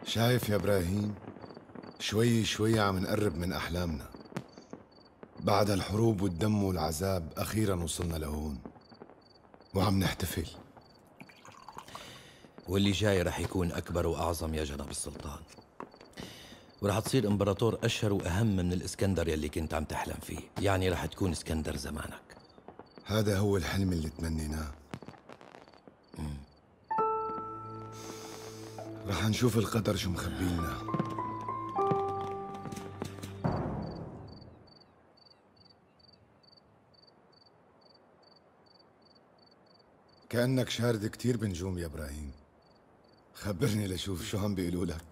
شايف يا إبراهيم؟ شوي شوي عم نقرب من أحلامنا. بعد الحروب والدم والعذاب أخيراً وصلنا لهون وعم نحتفل. واللي جاي رح يكون أكبر وأعظم يا جناب السلطان، ورح تصير إمبراطور أشهر وأهم من الإسكندر يلي كنت عم تحلم فيه. يعني رح تكون إسكندر زمانك. هذا هو الحلم اللي تمنيناه. رح نشوف القدر شو مخبيلنا. كأنك شارد كتير بنجوم يا إبراهيم. خبرني لشوف شو عم بيقولوا لك.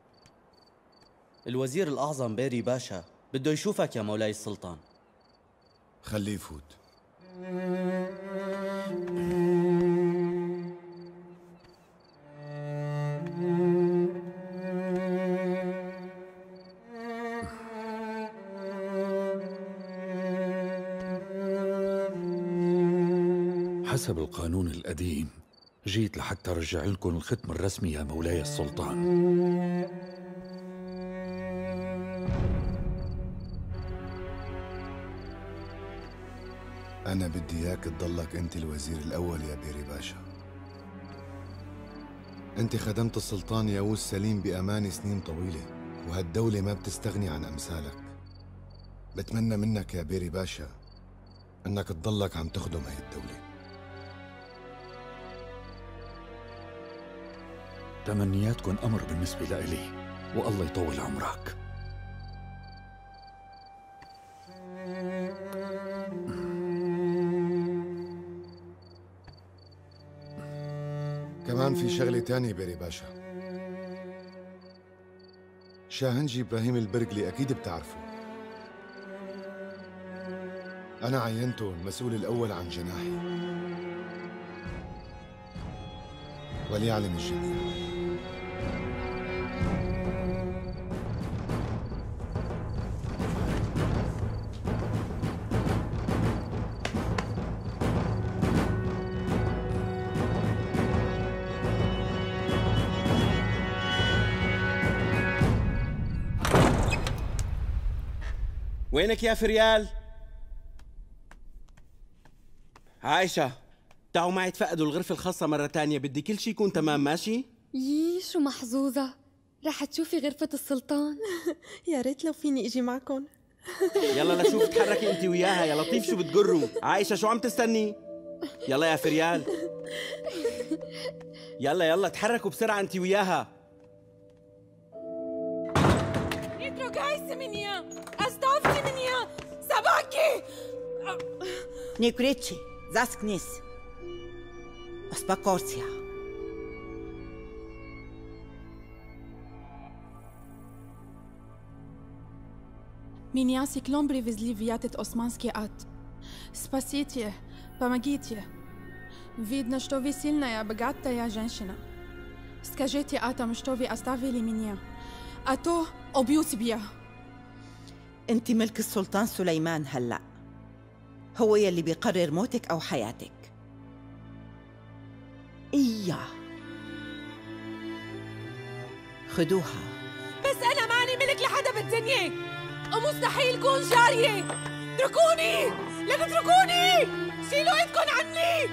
الوزير الأعظم بيري باشا بده يشوفك يا مولاي السلطان. خليه يفوت. حسب القانون القديم جيت لحتى رجع لكم الختم الرسمي يا مولاي السلطان. أنا بدي إياك تضلك أنت الوزير الأول يا بيري باشا. أنت خدمت السلطان ياوز سليم بأمان سنين طويلة، وهالدولة ما بتستغني عن أمثالك. بتمنى منك يا بيري باشا أنك تضلك عم تخدم هاي الدولة. تمنياتكم أمر بالنسبة لإلي، والله يطول عمرك. كمان في شغلة تانية بيري باشا. شاهنجي إبراهيم البرقلي أكيد بتعرفه. أنا عينته المسؤول الأول عن جناحي، وليعلم الجميع. وينك يا فريال؟ عايشة، تعوا معي تفقدوا الغرفة الخاصة مرة تانية. بدي كل شي يكون تمام. ماشي؟ شو محظوظة، رح تشوفي غرفة السلطان. يا ريت لو فيني اجي معكم. يلا لشوف تحركي انت وياها. يا لطيف شو بتقروا؟ عايشة شو عم تستني؟ يلا يا فريال، يلا يلا تحركوا بسرعة انت وياها. Nikriči, zaskni se. Uspokoj. Меня Cyclone привезли в этот османский ад. Спасите, помогите. Видно, что вы сильная, богатая женщина. Скажите Атам, что вы оставили меня, а то убью тебя. انت ملك السلطان سليمان هلأ. هو يلي بيقرر موتك أو حياتك. إياه خدوها. بس أنا ماني ملك لحدا بالدنيا، ومستحيل كون جارية. اتركوني، لا تتركوني، شيلوا ايدكن عني.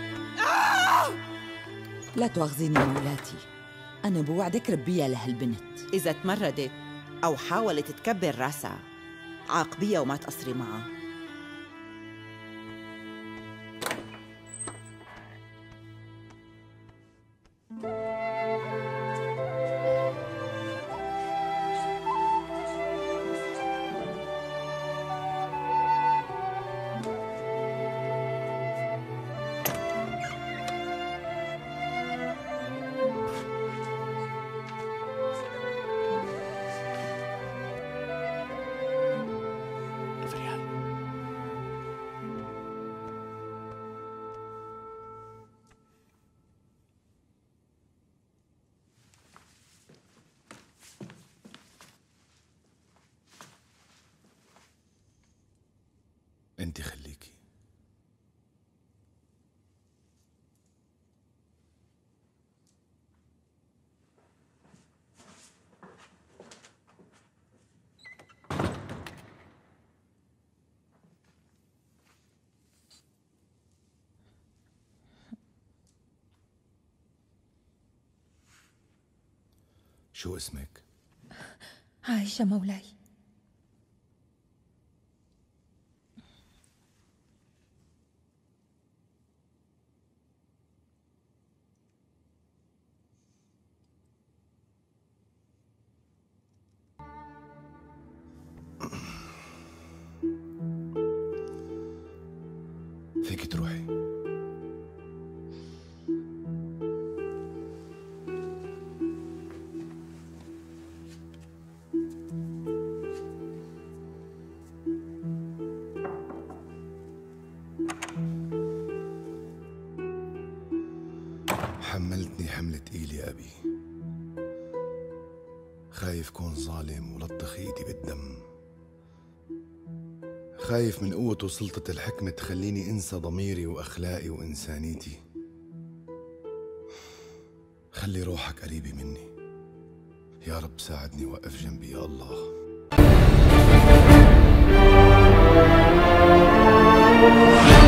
لا تواخذيني مولاتي، أنا بوعدك ربيها لهالبنت. إذا تمردت أو حاولت تكبر راسها عاقبيها وما تقصري معها. انت خليكي. شو اسمك؟ عايشة مولاي. فيك تروحي. حملتني حمل تقيل يا أبي، خايف كون ظالم ولطخ إيدي بالدم، خايف من قوة وسلطة الحكمة تخليني أنسى ضميري وأخلاقي وإنسانيتي. خلي روحك قريبة مني يا رب، ساعدني وقف جنبي يا الله.